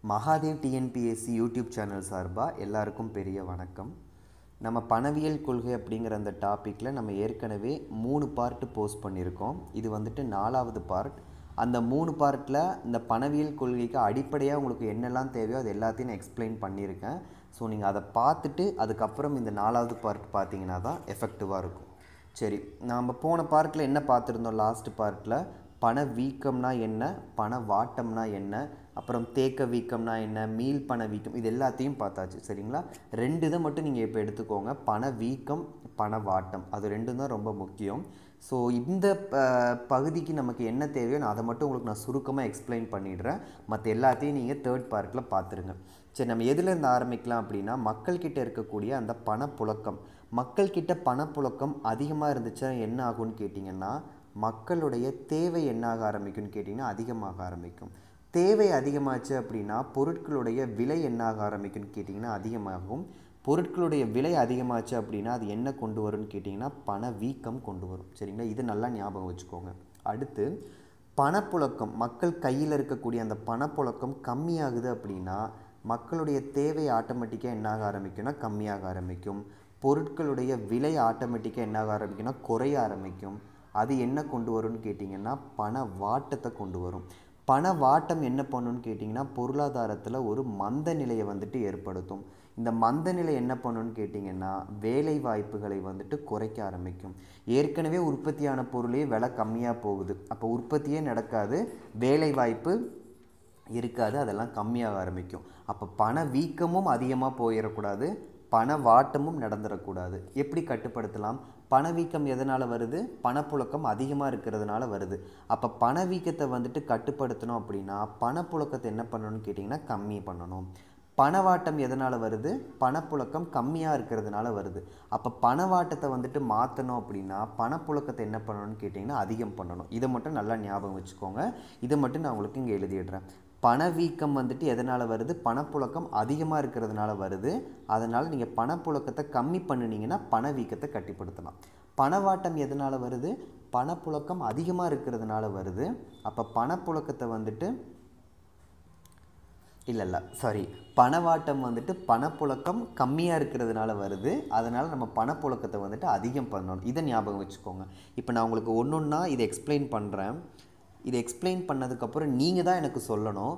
Mahadev TNPSC YouTube channel சார்பாக எல்லாருக்கும் பெரிய வணக்கம். நம்ம பணவியல் கொள்கை அப்படிங்கிற அந்த டாப்பிக்கில் நம்ம ஏற்கனவே 3 பார்ட்டு போஸ்ட் பண்ணியிருக்கோம். இது வந்துட்டு 4வது பார்ட். அந்த 3 பார்ட்டில் இந்த பணவியல் கொள்கைக்கு அடிப்படையாக உங்களுக்கு என்னெல்லாம் தேவையோ அது எல்லாத்தையும் நான் எக்ஸ்பிளைன் பண்ணியிருக்கேன். ஸோ நீங்கள் அதை பார்த்துட்டு அதுக்கப்புறம் இந்த 4வது பார்ட் பார்த்தீங்கன்னா தான் எஃபெக்டிவாக இருக்கும். சரி, நாம் போன பார்ட்டில் என்ன பார்த்துருந்தோம்? லாஸ்ட் பார்ட்டில் பண வீக்கம்னா என்ன, பண வாட்டம்னா என்ன, அப்புறம் தேக்க வீக்கம்னா என்ன, மீள் பண வீக்கம், இது எல்லாத்தையும் பார்த்தாச்சு. சரிங்களா? 2 இதை மட்டும் நீங்கள் இப்போ எடுத்துக்கோங்க. பண வீக்கம், பண வாட்டம், அது 2 தான் ரொம்ப முக்கியம். ஸோ இந்த பகுதிக்கு நமக்கு என்ன தேவையோ நான் அதை மட்டும் உங்களுக்கு நான் சுருக்கமாக எக்ஸ்பிளைன் பண்ணிடுறேன். மற்ற எல்லாத்தையும் நீங்கள் 3rd பார்ட்டில் பார்த்துருங்க. சரி, நம்ம எதுலேருந்து ஆரம்பிக்கலாம் அப்படின்னா, மக்கள்கிட்ட இருக்கக்கூடிய அந்த பணப்புழக்கம். மக்கள்கிட்ட பணப்புழக்கம் அதிகமாக இருந்துச்சா என்ன ஆகும்னு கேட்டிங்கன்னா, மக்களுடைய தேவை என்னாக ஆரம்பிக்கும்னு கேட்டிங்கன்னா அதிகமாக ஆரம்பிக்கும். தேவை அதிகமாச்சு அப்படின்னா பொருட்களுடைய விலை என்னாக ஆரம்பிக்கும்னு கேட்டிங்கன்னா அதிகமாகும். பொருட்களுடைய விலை அதிகமாச்சு அப்படின்னா அது என்ன கொண்டு வரும்னு கேட்டிங்கன்னா பண வீக்கம் கொண்டு வரும். சரிங்களா? இது நல்லா ஞாபகம் வச்சுக்கோங்க. அடுத்து பணப்புழக்கம், மக்கள் கையில் இருக்கக்கூடிய அந்த பணப்புழக்கம் கம்மியாகுது அப்படின்னா மக்களுடைய தேவை ஆட்டோமேட்டிக்காக என்னாக ஆரம்பிக்கும்னா கம்மியாக ஆரம்பிக்கும். பொருட்களுடைய விலை ஆட்டோமேட்டிக்காக என்னாக ஆரம்பிக்கும்னா குறைய ஆரம்பிக்கும். அது என்ன கொண்டு வரும்னு கேட்டிங்கன்னா பண வாட்டத்தை கொண்டு வரும். பண வாட்டம் என்ன பண்ணுன்னு கேட்டிங்கன்னா பொருளாதாரத்தில் ஒரு மந்த நிலையை வந்துட்டு ஏற்படுத்தும். இந்த மந்த நிலை என்ன பண்ணுன்னு கேட்டிங்கன்னா வேலை வாய்ப்புகளை வந்துட்டு குறைக்க ஆரம்பிக்கும். ஏற்கனவே உற்பத்தியான பொருளே விலை கம்மியாக போகுது, அப்போ உற்பத்தியே நடக்காது, வேலை வாய்ப்பு இருக்காது, அதெல்லாம் கம்மியாக ஆரம்பிக்கும். அப்போ பண வீக்கமும் அதிகமாக போயிடக்கூடாது, பண வாட்டமும் நடந்துடக்கூடாது. எப்படி கட்டுப்படுத்தலாம்? பணவீக்கம் எதனால் வருது? பணப்புழக்கம் அதிகமாக இருக்கிறதுனால வருது. அப்போ பணவீக்கத்தை வந்துட்டு கட்டுப்படுத்தணும் அப்படின்னா பணப்புழக்கத்தை என்ன பண்ணணும்னு கேட்டிங்கன்னா கம்மி பண்ணணும். பணவாட்டம் எதனால் வருது? பணப்புழக்கம் கம்மியாக இருக்கிறதுனால வருது. அப்போ பணவாட்டத்தை வந்துட்டு மாற்றணும் அப்படின்னா பணப்புழக்கத்தை என்ன பண்ணணும்னு கேட்டிங்கன்னா அதிகம் பண்ணணும். இதை மட்டும் நல்லா ஞாபகம் வச்சுக்கோங்க. இதை மட்டும் நான் உங்களுக்கு இங்கே எழுதிடுறேன். பணவீக்கம் வந்துட்டு எதனால் வருது? பணப்புழக்கம் அதிகமாக இருக்கிறதுனால வருது. அதனால் நீங்கள் பணப்புழக்கத்தை கம்மி பண்ணினீங்கன்னா பணவீக்கத்தை கட்டுப்படுத்தலாம். பணவாட்டம் எதனால் வருது? பணப்புழக்கம் அதிகமாக இருக்கிறதுனால வருது. அப்போ பணப்புழக்கத்தை வந்துட்டு பணவாட்டம் வந்துட்டு பணப்புழக்கம் கம்மியாக இருக்கிறதுனால வருது. அதனால் நம்ம பணப்புழக்கத்தை வந்துட்டு அதிகம் பண்ணணும். இதை ஞாபகம் வச்சுக்கோங்க. இப்போ நான் உங்களுக்கு ஒன்றா இதை எக்ஸ்பிளைன் பண்ணுறேன். இதை எக்ஸ்பிளைன் பண்ணதுக்கப்புறம் நீங்கள் தான் எனக்கு சொல்லணும்,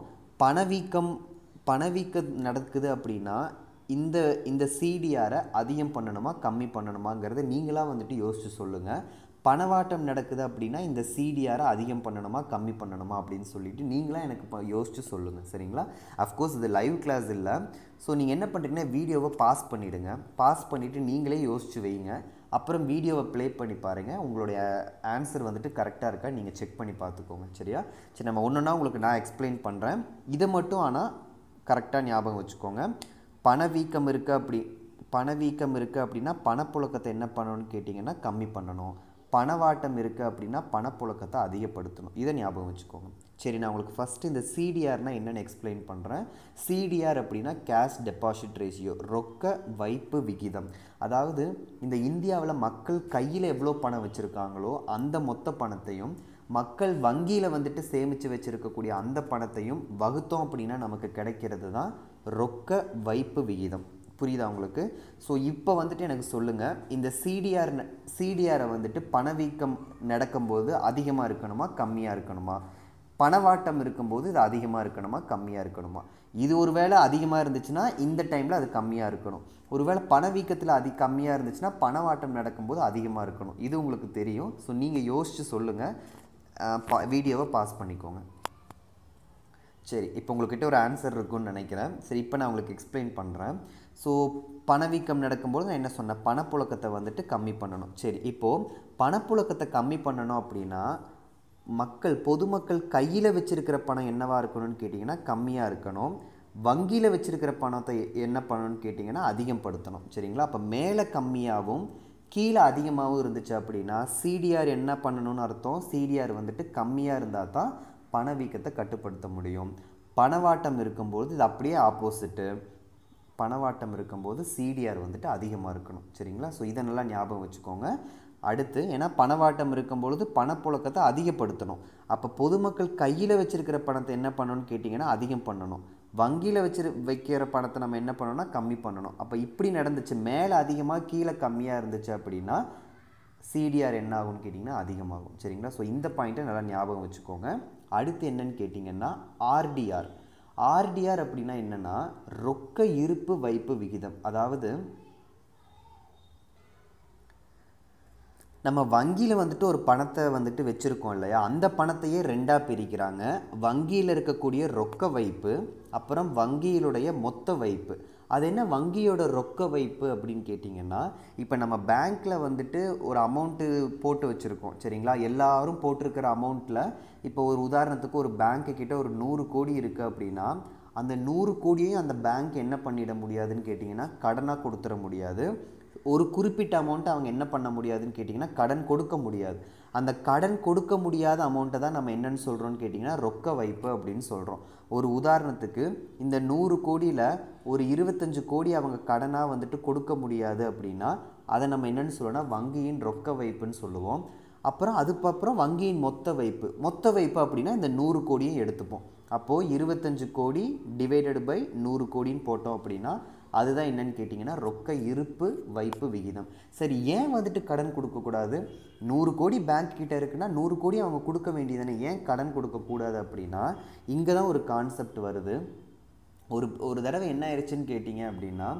பணவீக்கம் நடக்குது அப்படின்னா இந்த சிடிஆரை அதிகம் பண்ணணுமா கம்மி பண்ணணுமாங்கிறத நீங்களாக வந்துட்டு யோசித்து சொல்லுங்கள். பணவாட்டம் நடக்குது அப்படின்னா இந்த சிடிஆரை அதிகம் பண்ணணுமா கம்மி பண்ணணுமா அப்படின்னு சொல்லிட்டு நீங்களாக எனக்கு யோசித்து சொல்லுங்கள். சரிங்களா? அஃப்கோர்ஸ் இது லைவ் கிளாஸ் இல்லை. ஸோ நீங்கள் என்ன பண்ணுறீங்கன்னா வீடியோவை பாஸ் பண்ணிவிடுங்க. பாஸ் பண்ணிவிட்டு நீங்களே யோசித்து வைங்க. அப்புறம் வீடியோவை ப்ளே பண்ணி பாருங்கள். உங்களுடைய ஆன்சர் வந்துட்டு கரெக்டாக இருக்கா நீங்கள் செக் பண்ணி பார்த்துக்கோங்க. சரியா? சரி, நம்ம ஒன்றுன்னா உங்களுக்கு நான் எக்ஸ்பிளைன் பண்ணுறேன். இதை மட்டும் ஆனால் கரெக்டாக ஞாபகம் வச்சுக்கோங்க. பணவீக்கம் இருக்குது அப்படின்னா பணப்புழக்கத்தை என்ன பண்ணணும்னு கேட்டிங்கன்னா கம்மி பண்ணணும். பணவாட்டம் இருக்குது அப்படின்னா பணப்புழக்கத்தை அதிகப்படுத்தணும். இதை ஞாபகம் வச்சுக்கோங்க. சரி, நான் உங்களுக்கு ஃபஸ்ட்டு இந்த சிடிஆர்னால் என்னென்னு எக்ஸ்பிளைன் பண்ணுறேன். சிடிஆர் அப்படின்னா கேஷ் டெபாசிட் ரேஷியோ, ரொக்க வைப்பு விகிதம். அதாவது இந்த இந்தியாவில் மக்கள் கையில் எவ்வளோ பணம் வச்சுருக்காங்களோ அந்த மொத்த பணத்தையும் மக்கள் வங்கியில் வந்துட்டு சேமித்து வச்சுருக்கக்கூடிய அந்த பணத்தையும் வகுத்தோம் அப்படின்னா நமக்கு கிடைக்கிறது தான் ரொக்க வைப்பு விகிதம். புரியுதா உங்களுக்கு? ஸோ இப்போ வந்துட்டு எனக்கு சொல்லுங்கள், இந்த சிடிஆரை வந்துட்டு பணவீக்கம் நடக்கும்போது அதிகமாக இருக்கணுமா கம்மியாக இருக்கணுமா? பணவாட்டம் இருக்கும்போது இது அதிகமாக இருக்கணுமா கம்மியாக இருக்கணுமா? இது ஒரு வேளை அதிகமாக இருந்துச்சுன்னா இந்த டைமில் அது கம்மியாக இருக்கணும். ஒருவேளை பணவீக்கத்தில் கம்மியாக இருந்துச்சுன்னா பணவாட்டம் நடக்கும்போது அதிகமாக இருக்கணும். இது உங்களுக்கு தெரியும். ஸோ நீங்கள் யோசித்து சொல்லுங்கள். வீடியோவை பாஸ் பண்ணிக்கோங்க. சரி, இப்போ உங்கள்கிட்ட ஒரு ஆன்சர் இருக்குன்னு நினைக்கிறேன். சரி, இப்போ நான் உங்களுக்கு எக்ஸ்பிளைன் பண்ணுறேன். ஸோ பணவீக்கம் நடக்கும்போது நான் என்ன சொன்னேன்? பணப்புழக்கத்தை வந்துட்டு கம்மி பண்ணணும். சரி, இப்போது பணப்புழக்கத்தை கம்மி பண்ணணும் அப்படின்னா பொதுமக்கள் கையில் வச்சுருக்கிற பணம் என்னவாக இருக்கணும்னு கேட்டிங்கன்னா கம்மியாக இருக்கணும். வங்கியில் வச்சுருக்கிற பணத்தை என்ன பண்ணணும்னு கேட்டிங்கன்னா அதிகப்படுத்தணும். சரிங்களா? அப்போ மேலே கம்மியாகவும் கீழே அதிகமாகவும் இருந்துச்சு அப்படின்னா சிடிஆர் என்ன பண்ணணும்னு அர்த்தம்? சிடிஆர் வந்துட்டு கம்மியாக இருந்தால் தான் பணவீக்கத்தை கட்டுப்படுத்த முடியும். பணவாட்டம் இருக்கும்போது இது அப்படியே ஆப்போசிட்டு. பணவாட்டம் இருக்கும்போது சிடிஆர் வந்துட்டு அதிகமாக இருக்கணும். சரிங்களா? ஸோ இதை நல்லா ஞாபகம் வச்சுக்கோங்க. அடுத்து ஏன்னா பணவாட்டம் இருக்கும்பொழுது பணப்புழக்கத்தை அதிகப்படுத்தணும். அப்போ பொதுமக்கள் கையில் வச்சுருக்கிற பணத்தை என்ன பண்ணணும்னு கேட்டிங்கன்னா அதிகம் பண்ணணும். வங்கியில் வைக்கிற பணத்தை நம்ம என்ன பண்ணணும்னா கம்மி பண்ணணும். அப்போ இப்படி நடந்துச்சு, மேலே அதிகமாக கீழே கம்மியாக இருந்துச்சு அப்படின்னா சிடிஆர் என்ன ஆகும்னு கேட்டிங்கன்னா அதிகமாகும். சரிங்களா? ஸோ இந்த பாயிண்ட்டை நல்லா ஞாபகம் வச்சுக்கோங்க. அடுத்து என்னன்னு கேட்டிங்கன்னா ஆர்டிஆர். ஆர்டிஆர் அப்படின்னா என்னென்னா ரொக்க இருப்பு வைப்பு விகிதம். அதாவது நம்ம வங்கியில் வந்துட்டு ஒரு பணத்தை வந்துட்டு வச்சுருக்கோம் இல்லையா, அந்த பணத்தையே ரெண்டாக பிரிக்கிறாங்க. வங்கியில் இருக்கக்கூடிய ரொக்க வைப்பு, அப்புறம் வங்கியிலுடைய மொத்த வைப்பு. அது என்ன வங்கியோட ரொக்க வைப்பு அப்படின்னு கேட்டிங்கன்னா, இப்போ நம்ம பேங்க்கில் வந்துட்டு ஒரு அமௌண்ட்டு போட்டு வச்சுருக்கோம். சரிங்களா? எல்லாரும் போட்டிருக்கிற அமௌண்ட்டில் இப்போ ஒரு உதாரணத்துக்கு ஒரு பேங்க்கு கிட்ட ஒரு 100 கோடி இருக்குது அப்படின்னா, அந்த 100 கோடியையும் அந்த பேங்க் என்ன பண்ணிட முடியாதுன்னு கேட்டிங்கன்னா கடனாக கொடுத்துட முடியாது. ஒரு குறிப்பிட்ட அமௌண்ட்டை அவங்க என்ன பண்ண முடியாதுன்னு கேட்டிங்கன்னா கடன் கொடுக்க முடியாது. அந்த கடன் கொடுக்க முடியாத அமௌண்ட்டை தான் நம்ம என்னென்னு சொல்கிறோன்னு கேட்டிங்கன்னா ரொக்க வைப்பு அப்படின்னு சொல்கிறோம். ஒரு உதாரணத்துக்கு இந்த 100 கோடியில் ஒரு 25 கோடி அவங்க கடனாக வந்துட்டு கொடுக்க முடியாது அப்படின்னா அதை நம்ம என்னென்னு சொல்லுவோம்னா வங்கியின் ரொக்க வைப்புன்னு சொல்லுவோம். அப்புறம் அதுக்கப்புறம் வங்கியின் மொத்த வைப்பு. மொத்த வைப்பு அப்படின்னா இந்த 100 கோடியும் எடுத்துப்போம். அப்போது 25 கோடி டிவைடட் பை 100 கோடின்னு போட்டோம் அப்படின்னா அதுதான் என்னன்னு கேட்டிங்கன்னா ரொக்க இருப்பு வைப்பு விகிதம். சரி, ஏன் வந்துட்டு கடன் கொடுக்கக்கூடாது? 100 கோடி பேங்க் கிட்ட இருக்குன்னா 100 கோடி அவங்க கொடுக்க வேண்டியதுன்னு ஏன் கடன் கொடுக்கக்கூடாது அப்படின்னா இங்கே தான் ஒரு கான்செப்ட் வருது. ஒரு தடவை என்ன ஆயிடுச்சுன்னு கேட்டிங்க அப்படின்னா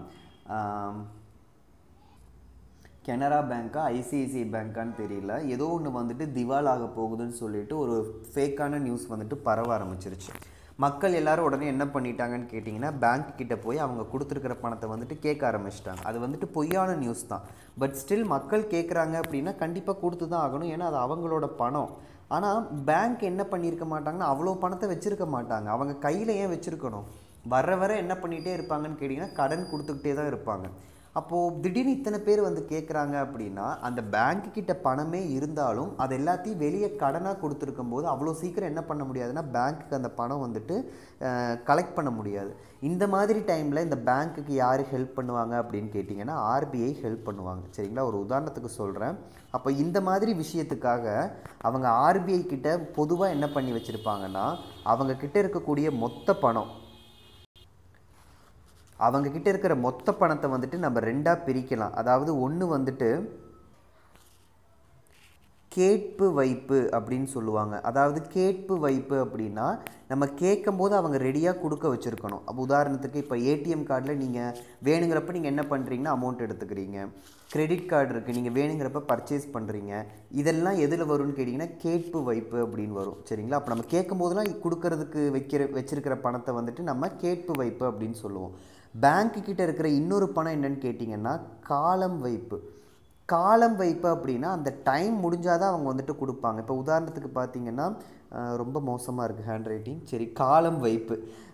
கனரா பேங்க்கா ஐசிஐசிஐ பேங்க்கான்னு தெரியல, ஏதோ ஒன்று வந்துட்டு திவால் ஆக போகுதுன்னு சொல்லிட்டு ஒரு ஃபேக்கான நியூஸ் வந்துட்டு பரவ ஆரம்பிச்சிருச்சு. மக்கள் எல்லாரும் உடனே என்ன பண்ணிட்டாங்கன்னு கேட்டிங்கன்னா பேங்க் கிட்ட போய் அவங்க கொடுத்துருக்கிற பணத்தை வந்துட்டு கேட்க ஆரம்பிச்சிட்டாங்க. அது வந்துட்டு பொய்யான நியூஸ் தான். பட் ஸ்டில் மக்கள் கேட்குறாங்க அப்படின்னா கண்டிப்பாக கொடுத்து தான் ஆகணும். ஏன்னா அது அவங்களோட பணம். ஆனால் பேங்க் என்ன பண்ணியிருக்க மாட்டாங்கன்னா அவ்வளோ பணத்தை வச்சுருக்க மாட்டாங்க. அவங்க கையில் ஏன் வச்சுருக்கணும்? வர என்ன பண்ணிகிட்டே இருப்பாங்கன்னு கேட்டிங்கன்னா கடன் கொடுத்துக்கிட்டே தான் இருப்பாங்க. அப்போது திடீர்னு இத்தனை பேர் வந்து கேட்குறாங்க அப்படின்னா அந்த பேங்க்கு கிட்ட பணமே இருந்தாலும் அது எல்லாத்தையும் வெளியே கடனாக கொடுத்துருக்கும் போது அவ்வளோ சீக்கிரம் என்ன பண்ண முடியாதுன்னா பேங்க்குக்கு அந்த பணம் வந்துட்டு கலெக்ட் பண்ண முடியாது. இந்த மாதிரி டைமில் இந்த பேங்க்குக்கு யார் ஹெல்ப் பண்ணுவாங்க அப்படின்னு கேட்டிங்கன்னா ஆர்பிஐ ஹெல்ப் பண்ணுவாங்க. சரிங்களா? ஒரு உதாரணத்துக்கு சொல்கிறேன். அப்போ இந்த மாதிரி விஷயத்துக்காக அவங்க ஆர்பிஐ கிட்ட பொதுவாக என்ன பண்ணி வச்சுருப்பாங்கன்னா அவங்க கிட்ட இருக்கக்கூடிய மொத்த பணம், அவங்க கிட்ட இருக்கிற மொத்த பணத்தை வந்துட்டு நம்ம ரெண்டாக பிரிக்கலாம். அதாவது ஒன்று வந்துட்டு கேட்பு வைப்பு அப்படின்னு சொல்லுவாங்க. அதாவது கேட்பு வைப்பு அப்படின்னா நம்ம கேட்கும்போது அவங்க ரெடியாக கொடுக்க வச்சுருக்கணும். அப்போ உதாரணத்துக்கு இப்போ ஏடிஎம் கார்டில் நீங்கள் வேணுங்கிறப்ப நீங்கள் என்ன பண்ணுறீங்கன்னா அமௌண்ட் எடுத்துக்கிறீங்க. கிரெடிட் கார்டு இருக்குது, நீங்கள் வேணுங்கிறப்ப பர்ச்சேஸ் பண்ணுறீங்க. இதெல்லாம் எதில் வரும்னு கேட்டிங்கன்னா கேட்பு வைப்பு அப்படின்னு வரும். சரிங்களா? அப்போ நம்ம கேட்கும்போதெல்லாம் கொடுக்கறதுக்கு வச்சிருக்கிற பணத்தை வந்துட்டு நம்ம கேட்பு வைப்பு அப்படின்னு சொல்லுவோம். பேங்க்கு கிட்ட இருக்கிற இன்னொரு பணம் என்னன்னு கேட்டிங்கன்னா காலம் வைப்பு. காலம் வைப்பு அப்படின்னா அந்த டைம் முடிஞ்சாதான் அவங்க வந்துட்டு கொடுப்பாங்க. இப்போ உதாரணத்துக்கு பார்த்தீங்கன்னா ரொம்ப மோசமாக இருக்குது ஹேண்ட் ரைட்டிங். சரி, காலம் வைப்பு.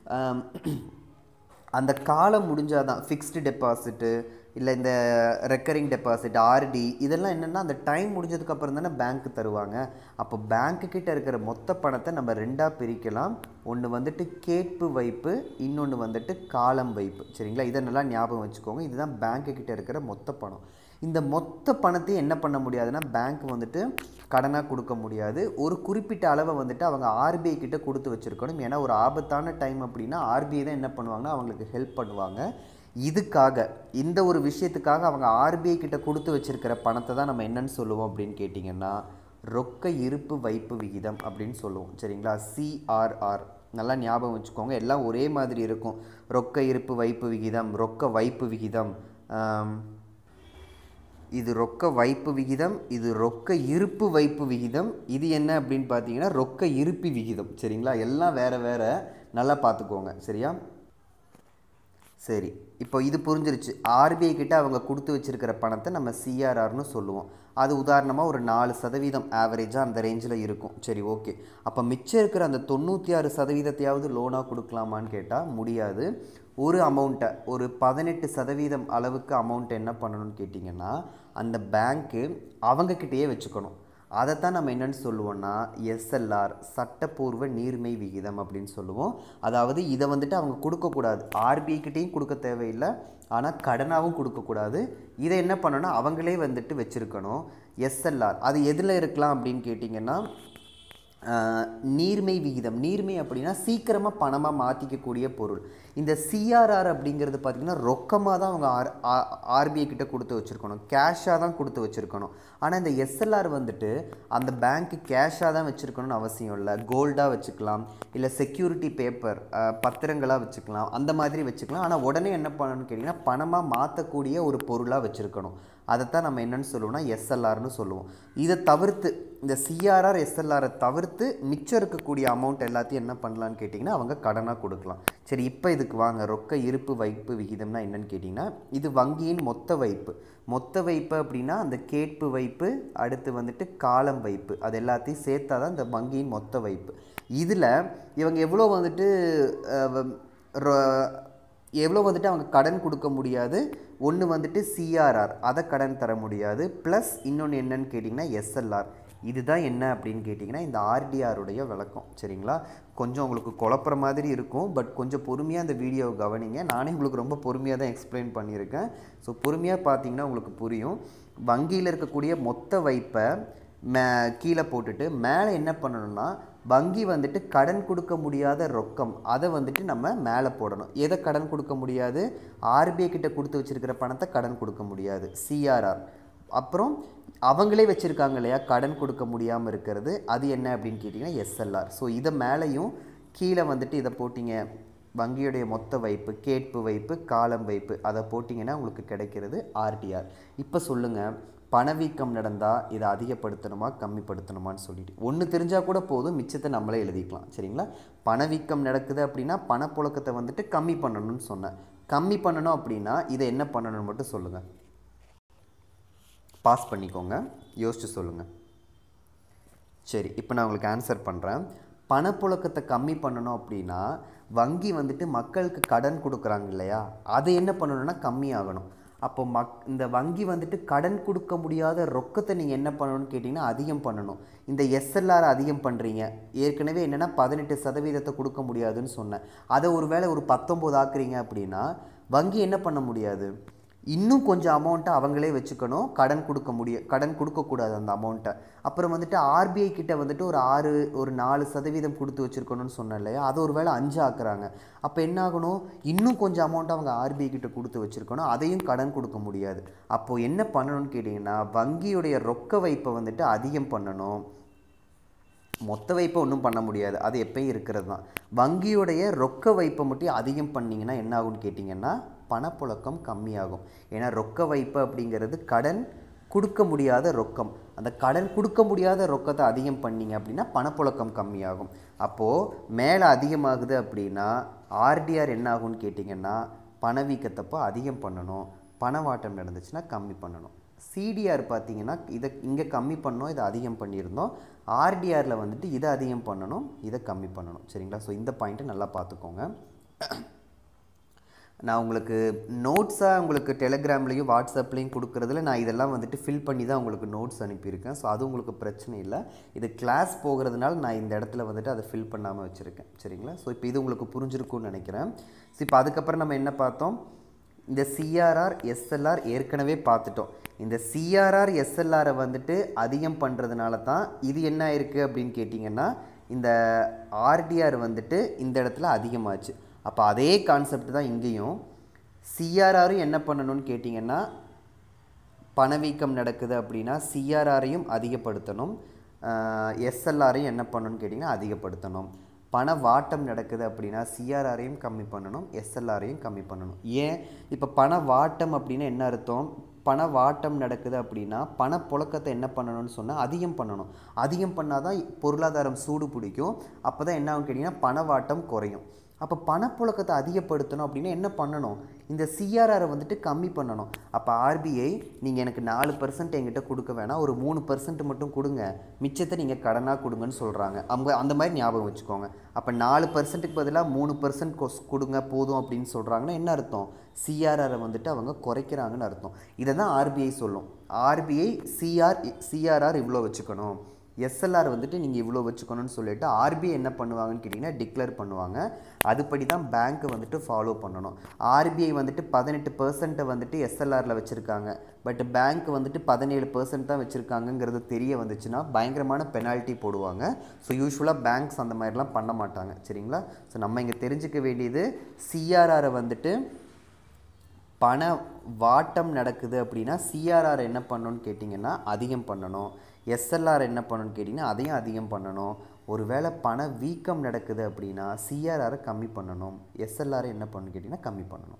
அந்த காலம் முடிஞ்சாதான் ஃபிக்ஸ்டு டெபாசிட்டு இல்லை இந்த ரெக்கரிங் டெபாசிட் ஆர்டி இதெல்லாம் என்னென்னா அந்த டைம் முடிஞ்சதுக்கப்புறம் தானே பேங்க்கு தருவாங்க. அப்போ பேங்க்கு கிட்ட இருக்கிற மொத்த பணத்தை நம்ம ரெண்டாக பிரிக்கலாம். ஒன்று வந்துட்டு கேட்பு வைப்பு, இன்னொன்று வந்துட்டு காலம் வைப்பு. சரிங்களா? இதை நல்லா ஞாபகம் வச்சுக்கோங்க. இதுதான் பேங்க்கு கிட்ட இருக்கிற மொத்த பணம். இந்த மொத்த பணத்தையும் என்ன பண்ண முடியாதுன்னா பேங்க் வந்துட்டு கடனாக கொடுக்க முடியாது. ஒரு குறிப்பிட்ட அளவை வந்துட்டு அவங்க ஆர்பிஐ கிட்ட கொடுத்து வச்சுருக்கணும். ஏன்னா ஒரு ஆபத்தான டைம் அப்படின்னா ஆர்பிஐ தான் என்ன பண்ணுவாங்கன்னா அவங்களுக்கு ஹெல்ப் பண்ணுவாங்க. இதுக்காக இந்த ஒரு விஷயத்துக்காக அவங்க ஆர்பிஐ கிட்ட கொடுத்து வச்சுருக்கிற பணத்தை தான் நம்ம என்னன்னு சொல்லுவோம் அப்படின்னு கேட்டிங்கன்னா ரொக்க இருப்பு வைப்பு விகிதம் அப்படின்னு சொல்லுவோம். சரிங்களா? சிஆர்ஆர் நல்லா ஞாபகம் வச்சுக்கோங்க. எல்லாம் ஒரே மாதிரி இருக்கும். ரொக்க இருப்பு வைப்பு விகிதம், ரொக்க வைப்பு விகிதம், இது ரொக்க வைப்பு விகிதம், இது ரொக்க இருப்பு வைப்பு விகிதம், இது என்ன அப்படின்னு பார்த்தீங்கன்னா ரொக்க இருப்பு விகிதம். சரிங்களா? எல்லாம் வேறு வேறு, நல்லா பார்த்துக்கோங்க. சரியா? சரி, இப்போ இது புரிஞ்சிருச்சு. ஆர்பிஐ கிட்ட அவங்க கொடுத்து வச்சுருக்கிற பணத்தை நம்ம சிஆர்ஆர்னு சொல்லுவோம். அது உதாரணமாக ஒரு 4% ஆவரேஜாக அந்த ரேஞ்சில் இருக்கும். சரி, ஓகே. அப்போ மிச்சம் இருக்கிற அந்த 96% லோனாக கொடுக்கலாமான்னு கேட்டால் முடியாது. ஒரு அமௌண்ட்டை ஒரு 18% அளவுக்கு அமௌண்ட்டை என்ன பண்ணணும்னு கேட்டிங்கன்னா அந்த பேங்க்கு அவங்கக்கிட்டேயே வச்சுக்கணும். அதைத்தான் நம்ம என்னென்னு சொல்லுவோம்னா எஸ்எல்ஆர், சட்டப்பூர்வ நீர்மை விகிதம் அப்படின்னு சொல்லுவோம். அதாவது இதை வந்துட்டு அவங்க கொடுக்கக்கூடாது. ஆர்பிஐக்கிட்டையும் கொடுக்க தேவையில்லை, ஆனால் கடனாகவும் கொடுக்கக்கூடாது. இதை என்ன பண்ணணும்னா அவங்களே வந்துட்டு வச்சுருக்கணும். எஸ்எல்ஆர் அது எதில் இருக்கலாம் அப்படின்னு கேட்டிங்கன்னா நீர்மை விகிதம். நீர்மை அப்படின்னா சீக்கிரமாக பணமாக மாற்றிக்கக்கூடிய பொருள். இந்த சிஆர்ஆர் அப்படிங்கிறது பார்த்திங்கன்னா ரொக்கமாக தான் அவங்க ஆர்பிஐ கிட்ட கொடுத்து வச்சுருக்கணும், கேஷாக தான் கொடுத்து வச்சுருக்கணும். ஆனால் இந்த எஸ்எல்ஆர் வந்துட்டு அந்த பேங்க்கு கேஷாக தான் வச்சுருக்கணும்னு அவசியம் இல்லை. கோல்டாக வச்சுக்கலாம், இல்லை செக்யூரிட்டி பேப்பர் பத்திரங்களாக வச்சுக்கலாம், அந்த மாதிரி வச்சுக்கலாம். ஆனால் உடனே என்ன பண்ணணும்னு கேட்டிங்கன்னா பணமாக மாற்றக்கூடிய ஒரு பொருளாக வச்சுருக்கணும். அதைத்தான் நம்ம என்னென்னு சொல்லுவோம்னா எஸ்எல்ஆர்னு சொல்லுவோம். இதை தவிர்த்து இந்த சிஆர்ஆர் எஸ்எல்ஆரை தவிர்த்து மிச்சம் இருக்கக்கூடிய அமௌண்ட் எல்லாத்தையும் என்ன பண்ணலான்னு கேட்டிங்கன்னா அவங்க கடனாக கொடுக்கலாம். சரி, இப்போ இதுக்கு வாங்க. ரொக்க இருப்பு வைப்பு விகிதம்னா என்னென்னு கேட்டிங்கன்னா இது வங்கியின் மொத்த வைப்பு. மொத்த வைப்பு அப்படின்னா அந்த கேட்பு வைப்பு, அடுத்து வந்துட்டு காலம் வைப்பு, அது எல்லாத்தையும் சேர்த்தா தான் இந்த வங்கியின் மொத்த வைப்பு. இதில் இவங்க எவ்வளோ வந்துட்டு அவங்க கடன் கொடுக்க முடியாது. ஒன்று வந்துட்டு சிஆர்ஆர், அதை கடன் தர முடியாது. ப்ளஸ் இன்னொன்று என்னன்னு கேட்டிங்கன்னா எஸ்எல்ஆர். இதுதான் என்ன அப்படின்னு கேட்டிங்கன்னா இந்த ஆர்டிஆருடைய விளக்கம். சரிங்களா? கொஞ்சம் உங்களுக்கு குழப்புற மாதிரி இருக்கும், பட் கொஞ்சம் பொறுமையாக அந்த வீடியோவை கவனிங்க. நானே உங்களுக்கு ரொம்ப பொறுமையாக தான் எக்ஸ்பிளைன் பண்ணியிருக்கேன். ஸோ பொறுமையாக பார்த்தீங்கன்னா உங்களுக்கு புரியும். வங்கியில் இருக்கக்கூடிய மொத்த வைப்பை கீழே போட்டுட்டு மேலே என்ன பண்ணணும்னா வங்கி வந்துட்டு கடன் கொடுக்க முடியாத ரொக்கம் அதை வந்துட்டு நம்ம மேலே போடணும். எதை கடன் கொடுக்க முடியாது? ஆர்பிஐ கிட்ட கொடுத்து வச்சுருக்கிற பணத்தை கடன் கொடுக்க முடியாது, சிஆர்ஆர். அப்புறம் அவங்களே வச்சுருக்காங்க இல்லையா கடன் கொடுக்க முடியாமல் இருக்கிறது, அது என்ன அப்படின்னு கேட்டிங்கன்னா எஸ்எல்ஆர். ஸோ இதை மேலேயும் கீழே வந்துட்டு இதை போட்டிங்க, வங்கியுடைய மொத்த வைப்பு, கேட்பு வைப்பு, காலம் வைப்பு, அதை போட்டிங்கன்னா உங்களுக்கு கிடைக்கிறது ஆர்டிஆர். இப்போ சொல்லுங்கள், பணவீக்கம் நடந்தால் இதை அதிகப்படுத்தணுமா கம்மிப்படுத்தணுமான்னு சொல்லிட்டு ஒன்று தெரிஞ்சால் கூட போதும், மிச்சத்தை நம்மளே எழுதிக்கலாம். சரிங்களா? பணவீக்கம் நடக்குது அப்படின்னா பணப்புழக்கத்தை வந்துட்டு கம்மி பண்ணணும்னு சொன்னேன். கம்மி பண்ணணும் அப்படின்னா இதை என்ன பண்ணணும்னு மட்டும் சொல்லுங்கள். பாஸ் பண்ணிக்கோங்க, யோசிச்சு சொல்லுங்கள். சரி, இப்போ நான் உங்களுக்கு ஆன்சர் பண்ணுறேன். பணப்புழக்கத்தை கம்மி பண்ணணும் அப்படின்னா வங்கி வந்துட்டு மக்களுக்கு கடன் கொடுக்குறாங்க இல்லையா, அது என்ன பண்ணணும்னா கம்மியாகணும். அப்போ இந்த வங்கி வந்துட்டு கடன் கொடுக்க முடியாத ரொக்கத்தை நீங்கள் என்ன பண்ணணும்னு கேட்டிங்கன்னா அதிகம் பண்ணணும். இந்த எஸ்எல்ஆர் அதிகம் பண்ணுறீங்க. ஏற்கனவே என்னென்னா 18% கொடுக்க முடியாதுன்னு சொன்னேன். அதை ஒரு வேளை ஒரு 19 ஆக்குறீங்க அப்படின்னா வங்கி என்ன பண்ண முடியாது, இன்னும் கொஞ்சம் அமௌண்ட்டை அவங்களே வச்சுக்கணும், கடன் கொடுக்கக்கூடாது அந்த அமௌண்ட்டை. அப்புறம் வந்துட்டு ஆர்பிஐ கிட்ட வந்துட்டு ஒரு 4% கொடுத்து வச்சுருக்கணும்னு சொன்னேன் இல்லையா, அது ஒரு வேளை 5 ஆக்குறாங்க. அப்போ என்ன ஆகணும், இன்னும் கொஞ்சம் அமௌண்ட்டை அவங்க ஆர்பிஐ கிட்ட கொடுத்து வச்சுருக்கணும், அதையும் கடன் கொடுக்க முடியாது. அப்போது என்ன பண்ணணும்னு கேட்டிங்கன்னா வங்கியுடைய ரொக்க வைப்பை வந்துட்டு அதிகம் பண்ணணும். மொத்த வைப்பை ஒன்றும் பண்ண முடியாது, அது எப்பயும் இருக்கிறது தான். வங்கியுடைய ரொக்க வைப்பை மட்டும் அதிகம் பண்ணிங்கன்னா என்ன ஆகும்னு கேட்டிங்கன்னா பணப்புழக்கம் கம்மியாகும். ஏன்னா ரொக்க வைப்பு அப்படிங்கிறது கடன் கொடுக்க முடியாத ரொக்கம். அந்த கடன் கொடுக்க முடியாத ரொக்கத்தை அதிகம் பண்ணிங்க அப்படின்னா பணப்புழக்கம் கம்மியாகும். அப்போது மேலே அதிகமாகுது அப்படின்னா ஆர்டிஆர் என்ன ஆகும்னு கேட்டிங்கன்னா பணவீக்கத்தப்போ அதிகம் பண்ணணும், பணவாட்டம் நடந்துச்சுன்னா கம்மி பண்ணணும். சிடிஆர் பார்த்திங்கன்னா இதை இங்கே கம்மி பண்ணோம், இதை அதிகம் பண்ணியிருந்தோம். ஆர்டிஆரில் வந்துட்டு இதை அதிகம் பண்ணணும், இதை கம்மி பண்ணணும். சரிங்களா? ஸோ இந்த பாயிண்ட்டை நல்லா பார்த்துக்கோங்க. நான் உங்களுக்கு நோட்ஸாக உங்களுக்கு டெலிகிராம்லேயும் வாட்ஸ்அப்லேயும் கொடுக்குறதுல நான் இதெல்லாம் வந்துட்டு ஃபில் பண்ணி தான் உங்களுக்கு நோட்ஸ் அனுப்பியிருக்கேன். ஸோ அது உங்களுக்கு பிரச்சனை இல்லை. இது கிளாஸ் போகிறதுனால நான் இந்த இடத்துல வந்துட்டு அதை ஃபில் பண்ணாமல் வச்சுருக்கேன். சரிங்களா? ஸோ இப்போ இது உங்களுக்கு புரிஞ்சிருக்கும்னு நினைக்கிறேன். ஸோ இப்போ அதுக்கப்புறம் நம்ம என்ன பார்த்தோம், இந்த சிஆர்ஆர் எஸ்எல்ஆர் ஏற்கனவே பார்த்துட்டோம். இந்த சிஆர்ஆர் எஸ்எல்ஆரை வந்துட்டு அதிகம் பண்ணுறதுனால தான் இது என்ன ஆயிருக்கு அப்படின்னு கேட்டிங்கன்னா இந்த ஆர்டிஆர் வந்துட்டு இந்த இடத்துல அதிகமாச்சு. அப்போ அதே கான்செப்ட் தான் இங்கேயும். சிஆர்ஆரும் என்ன பண்ணணும்னு கேட்டிங்கன்னா பணவீக்கம் நடக்குது அப்படின்னா சிஆர்ஆரையும் அதிகப்படுத்தணும், எஸ்எல்ஆரையும் என்ன பண்ணணும்னு கேட்டிங்கன்னா அதிகப்படுத்தணும். பண வாட்டம் நடக்குது அப்படின்னா சிஆர்ஆரையும் கம்மி பண்ணணும், எஸ்எல்ஆரையும் கம்மி பண்ணணும். ஏன் இப்போ பண வாட்டம் அப்படின்னா என்ன அர்த்தம், பண வாட்டம் நடக்குது அப்படின்னா பணப்புழக்கத்தை என்ன பண்ணணும்னு சொன்னால் அதிகம் பண்ணணும். அதிகம் பண்ணால் தான் பொருளாதாரம் சூடு பிடிக்கும். அப்போ தான் என்ன ஆகும் கேட்டிங்கன்னா பண வாட்டம் குறையும். அப்போ பணப்புழக்கத்தை அதிகப்படுத்தணும் அப்படின்னா என்ன பண்ணணும், இந்த சிஆர்ஆரை வந்துட்டு கம்மி பண்ணணும். அப்போ ஆர்பிஐ நீங்கள் எனக்கு 4% என்கிட்ட கொடுக்க வேணாம், ஒரு 3% மட்டும் கொடுங்க, மிச்சத்தை நீங்கள் கடனாக கொடுங்கன்னு சொல்கிறாங்க. அவங்க அந்த மாதிரி ஞாபகம் வச்சுக்கோங்க. அப்போ 4%க்கு பதிலாக 3% கொடுங்க போதும் அப்படின்னு சொல்கிறாங்கன்னா என்ன அர்த்தம், சிஆர்ஆரை வந்துட்டு அவங்க குறைக்கிறாங்கன்னு அர்த்தம். இதை தான் ஆர்பிஐ சொல்லும். ஆர்பிஐ சிஆர்ஆர் இவ்வளோ வச்சுக்கணும், எஸ்எல்ஆர் வந்துட்டு நீங்கள் இவ்வளோ வச்சுக்கணும்னு சொல்லிட்டு ஆர்பிஐ என்ன பண்ணுவாங்கன்னு கேட்டிங்கன்னா டிக்ளேர் பண்ணுவாங்க. அதுபடி தான் பேங்க்கு வந்துட்டு ஃபாலோ பண்ணணும். ஆர்பிஐ வந்துட்டு 18% வந்துட்டு எஸ்எல்ஆரில் வச்சுருக்காங்க, பட் பேங்க் வந்துட்டு 17% தான் வச்சுருக்காங்கங்கிறது தெரிய வந்துச்சுன்னா பயங்கரமான பெனால்ட்டி போடுவாங்க. ஸோ யூஸ்வலாக பேங்க்ஸ் அந்த மாதிரிலாம் பண்ண மாட்டாங்க. சரிங்களா? ஸோ நம்ம இங்கே தெரிஞ்சுக்க வேண்டியது சிஆர்ஆரை வந்துட்டு பண வாட்டம் நடக்குது அப்படின்னா சிஆர்ஆர் என்ன பண்ணணும்னு கேட்டிங்கன்னா அதிகம் பண்ணணும். எஸ்எல்ஆர் என்ன பண்ணணும்னு கேட்டிங்கன்னா அதையும் அதிகம் பண்ணணும். ஒருவேளை பண வீக்கம் நடக்குது அப்படின்னா சிஆர்ஆரை கம்மி பண்ணணும். எஸ்எல்ஆரை என்ன பண்ணணும்னு கேட்டிங்கன்னா கம்மி பண்ணணும்.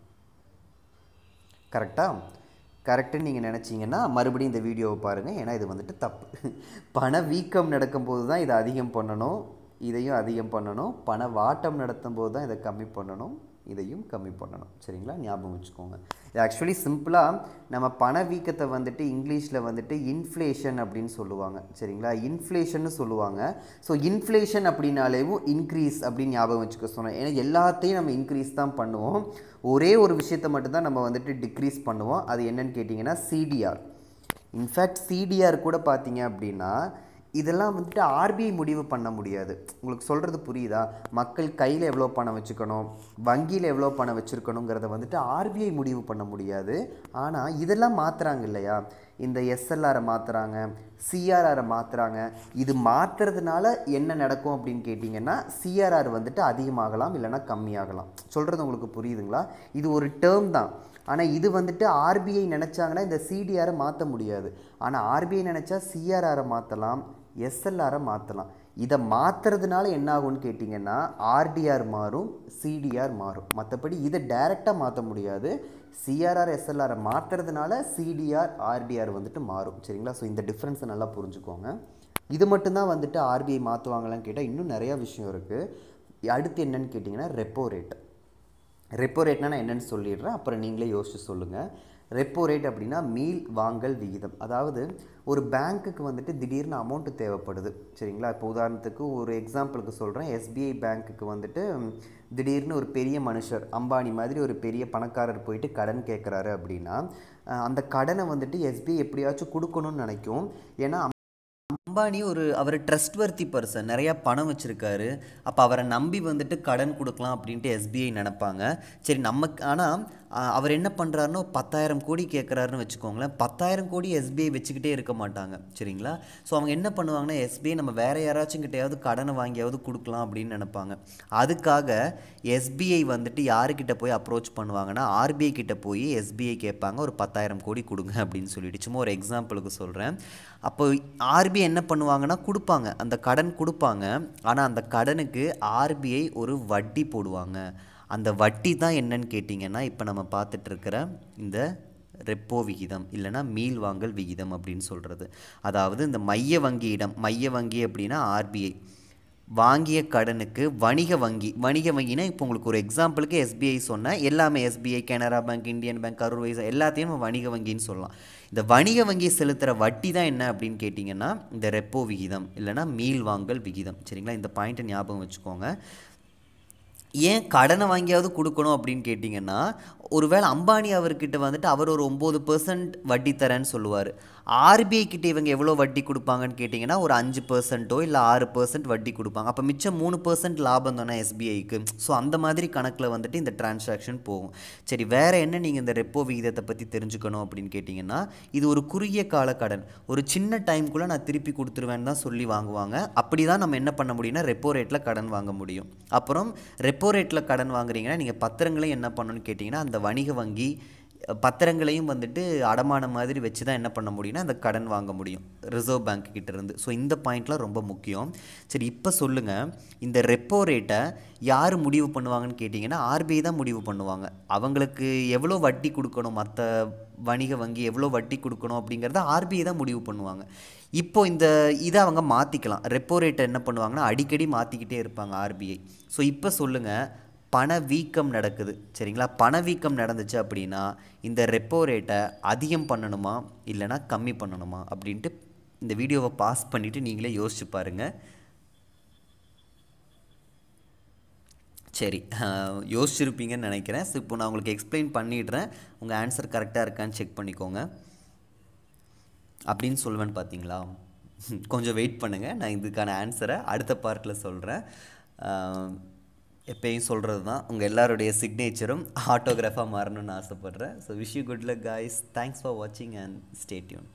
கரெக்டாக? கரெக்டுன்னு நீங்கள் நினச்சிங்கன்னா மறுபடியும் இந்த வீடியோவை பாருங்கள், ஏன்னா இது வந்துட்டு தப்பு. பண வீக்கம் நடக்கும்போது தான் இதை அதிகம் பண்ணணும், இதையும் அதிகம் பண்ணணும். பண வாட்டம் நடத்தும் போது தான் இதை கம்மி பண்ணணும், இதையும் கம்மி பண்ணணும். சரிங்களா? ஞாபகம் வச்சுக்கோங்க. இது ஆக்சுவலி சிம்பிளாக நம்ம பணவீக்கத்தை வந்துட்டு இங்கிலீஷில் வந்துட்டு இன்ஃப்ளேஷன் அப்படின்னு சொல்லுவாங்க. சரிங்களா? இன்ஃப்ளேஷன்னு சொல்லுவாங்க. ஸோ இன்ஃப்ளேஷன் அப்படின்னாலேவும் இன்க்ரீஸ் அப்படின்னு ஞாபகம் வச்சுக்க சொன்னேன். ஏன்னா எல்லாத்தையும் நம்ம இன்க்ரீஸ் தான் பண்ணுவோம், ஒரே ஒரு விஷயத்தை மட்டும்தான் நம்ம வந்துட்டு டிக்ரீஸ் பண்ணுவோம். அது என்னன்னு கேட்டிங்கன்னா சிடிஆர். இன்ஃபேக்ட் சிடிஆர் கூட பார்த்தீங்க அப்படின்னா இதெல்லாம் வந்துட்டு ஆர்பிஐ முடிவு பண்ண முடியாது. உங்களுக்கு சொல்கிறது புரியுதா? மக்கள் கையில் எவ்வளோ பணம் வச்சுக்கணும், வங்கியில் எவ்வளோ பணம் வச்சுருக்கணுங்கிறத வந்துட்டு ஆர்பிஐ முடிவு பண்ண முடியாது. ஆனால் இதெல்லாம் மாற்றுறாங்க இல்லையா? இந்த எஸ்எல்ஆரை மாற்றுறாங்க, சிஆர்ஆரை மாற்றுறாங்க. இது மாற்றுறதுனால என்ன நடக்கும் அப்படின்னு கேட்டிங்கன்னா சிஆர்ஆர் வந்துட்டு அதிகமாகலாம் இல்லைனா கம்மியாகலாம். சொல்கிறது உங்களுக்கு புரியுதுங்களா? இது ஒரு டேர்ம் தான். ஆனால் இது வந்துட்டு ஆர்பிஐ நினச்சாங்கன்னா இந்த சிடிஆரை மாற்ற முடியாது. ஆனால் ஆர்பிஐ நினச்சா சிஆர்ஆரை மாற்றலாம், எஸ்எல்ஆரை மாற்றலாம். இதை மாற்றுறதுனால என்ன ஆகும்னு கேட்டிங்கன்னா ஆர்டிஆர் மாறும், சிடிஆர் மாறும். மற்றபடி இதை டைரெக்டாக மாற்ற முடியாது. சிஆர்ஆர் எஸ்எல்ஆரை மாற்றுறதுனால சிடிஆர் ஆர்டிஆர் வந்துட்டு மாறும். சரிங்களா? ஸோ இந்த டிஃப்ரென்ஸை நல்லா புரிஞ்சுக்கோங்க. இது மட்டும்தான் வந்துட்டு ஆர்பிஐ மாற்றுவாங்களான்னு கேட்டால் இன்னும் நிறையா விஷயம் இருக்குது. அடுத்து என்னன்னு கேட்டிங்கன்னா ரெப்போ ரேட். ரெப்போ ரேட்னா நான் என்னென்னு சொல்லிடுறேன், அப்புறம் நீங்களே யோசிச்சு சொல்லுங்கள். ரெப்போ ரேட் அப்படின்னா மீள் வாங்கல் விகிதம். அதாவது ஒரு பேங்க்குக்கு வந்துட்டு திடீர்னு அமௌண்ட்டு தேவைப்படுது. சரிங்களா? இப்போ உதாரணத்துக்கு ஒரு எக்ஸாம்பிளுக்கு சொல்கிறேன். எஸ்பிஐ பேங்க்குக்கு வந்துட்டு திடீர்னு ஒரு பெரிய மனுஷர், அம்பானி மாதிரி ஒரு பெரிய பணக்காரர் போயிட்டு கடன் கேட்குறாரு அப்படின்னா அந்த கடனை வந்துட்டு எஸ்பிஐ எப்படியாச்சும் கொடுக்கணும்னு நினைக்கும். ஏன்னா அம்பானி அவர் ட்ரஸ்ட்வர்த்தி பர்சன், நிறையா பணம் வச்சுருக்காரு. அப்போ அவரை நம்பி வந்துட்டு கடன் கொடுக்கலாம் அப்படின்ட்டு எஸ்பிஐ நினப்பாங்க. சரி நமக்கு, ஆனால் அவர் என்ன பண்ணுறாருன்னு 10,000 கோடி கேட்குறாருன்னு வச்சுக்கோங்களேன். 10,000 கோடி எஸ்பிஐ வச்சுக்கிட்டே இருக்க மாட்டாங்க. சரிங்களா? ஸோ அவங்க என்ன பண்ணுவாங்கன்னா எஸ்பிஐ நம்ம வேறு யாராச்சும் கிட்டையாவது கடனை வாங்கியாவது கொடுக்கலாம் அப்படின்னு நினைப்பாங்க. அதுக்காக எஸ்பிஐ வந்துட்டு யாருக்கிட்ட போய் அப்ரோச் பண்ணுவாங்கன்னா ஆர்பிஐ கிட்ட போய் எஸ்பிஐ கேட்பாங்க, ஒரு 10,000 கோடி கொடுங்க அப்படின்னு சொல்லிட்டு. சும்மா ஒரு எக்ஸாம்பிளுக்கு சொல்கிறேன். அப்போ ஆர்பிஐ என்ன பண்ணுவாங்கன்னா கொடுப்பாங்க, அந்த கடன் கொடுப்பாங்க. ஆனால் அந்த கடனுக்கு ஆர்பிஐ ஒரு வட்டி போடுவாங்க. அந்த வட்டி தான் என்னன்னு கேட்டிங்கன்னா இப்போ நம்ம பார்த்துட்ருக்கிற இந்த ரெப்போ விகிதம் இல்லைனா மீள் வாங்கல் விகிதம் அப்படின்னு சொல்கிறது. அதாவது இந்த மைய வங்கி அப்படின்னா ஆர்பிஐ வாங்கிய கடனுக்கு வணிக வங்கினா இப்போ உங்களுக்கு ஒரு எக்ஸாம்பிளுக்கு எஸ்பிஐ சொன்னால் எல்லாமே SBI, Canara bank, Indian bank, Karur Vysya எல்லாத்தையும் நம்ம வணிக வங்கின்னு சொல்லலாம். இந்த வணிக வங்கி செலுத்துகிற வட்டி தான் என்ன அப்படின்னு கேட்டிங்கன்னா இந்த ரெப்போ விகிதம் இல்லைனா மீள் வாங்கல் விகிதம். சரிங்களா? இந்த பாயிண்ட்டை ஞாபகம் வச்சுக்கோங்க. ஏன் கடனை வாங்கியாவது கொடுக்கணும் அப்படின்னு கேட்டிங்கன்னா ஒருவேளை அம்பானி அவர்கிட்ட வந்துட்டு அவர் ஒரு 9% வட்டி தரேன்னு சொல்லுவார். ஆர்பிஐ கிட்ட இவங்க எவ்வளோ வட்டி கொடுப்பாங்கன்னு கேட்டிங்கன்னா ஒரு 5% இல்லை 6% வட்டி கொடுப்பாங்க. அப்போ மிச்சம் 3% லாபம் தானே எஸ்பிஐக்கு. ஸோ அந்த மாதிரி கணக்கில் வந்துட்டு இந்த டிரான்சாக்ஷன் போகும். சரி, வேறு என்ன நீங்கள் இந்த ரெப்போ விகிதத்தை பற்றி தெரிஞ்சுக்கணும் அப்படின்னு கேட்டிங்கன்னா இது ஒரு குறுகிய கால கடன், ஒரு சின்ன டைம்குள்ளே நான் திருப்பி கொடுத்துருவேன்னு தான் சொல்லி வாங்குவாங்க. அப்படி தான் நம்ம என்ன பண்ண முடியும்னா ரெப்போ ரேட்டில் கடன் வாங்க முடியும். அப்புறம் ரெப்போ ரேட்டில் கடன் வாங்குறீங்கன்னா நீங்கள் பத்திரங்களையும் என்ன பண்ணணும்னு கேட்டிங்கன்னா அந்த வணிக வங்கி பத்திரங்களையும் வந்துட்டு அடமானம் மாதிரி வச்சு தான் என்ன பண்ண முடியும்னா அந்த கடன் வாங்க முடியும் ரிசர்வ் பேங்க் கிட்டேருந்து. ஸோ இந்த பாயிண்ட்லாம் ரொம்ப முக்கியம். சரி, இப்போ சொல்லுங்கள், இந்த ரெப்போ ரேட்டை யார் முடிவு பண்ணுவாங்கன்னு கேட்டிங்கன்னா ஆர்பிஐ தான் முடிவு பண்ணுவாங்க. அவங்களுக்கு எவ்வளோ வட்டி கொடுக்கணும், மற்ற வணிக வங்கி எவ்வளோ வட்டி கொடுக்கணும் அப்படிங்கிறத ஆர்பிஐ தான் முடிவு பண்ணுவாங்க. இப்போது இதை அவங்க மாற்றிக்கலாம். ரெப்போ ரேட்டை என்ன பண்ணுவாங்கன்னா அடிக்கடி மாற்றிக்கிட்டே இருப்பாங்க ஆர்பிஐ. ஸோ இப்போ சொல்லுங்கள், பணவீக்கம் நடக்குது. சரிங்களா? பணவீக்கம் நடந்துச்சு அப்படின்னா இந்த ரெப்போ ரேட்டை அதிகம் பண்ணணுமா இல்லைனா கம்மி பண்ணணுமா அப்படின்ட்டு இந்த வீடியோவை பாஸ் பண்ணிவிட்டு நீங்களே யோசிச்சு பாருங்கள். சரி, யோசிச்சிருப்பீங்கன்னு நினைக்கிறேன். ஸோ இப்போ நான் உங்களுக்கு எக்ஸ்பிளைன் பண்ணிடுறேன், உங்கள் ஆன்சர் கரெக்டாக இருக்கான்னு செக் பண்ணிக்கோங்க. அப்படின்னு சொல்லுவேன்னு பார்த்தீங்களா? கொஞ்சம் வெயிட் பண்ணுங்கள், நான் இதுக்கான ஆன்சரை அடுத்த பார்ட்டில் சொல்கிறேன். எப்பயும் சொல்கிறது தான், உங்கள் எல்லாருடைய சிக்னேச்சரும் ஆட்டோகிராஃபாக மாறணும்னு ஆசைப்பட்றேன். So wish you good luck guys. Thanks for வாட்சிங் அண்ட் ஸ்டே டியூன்.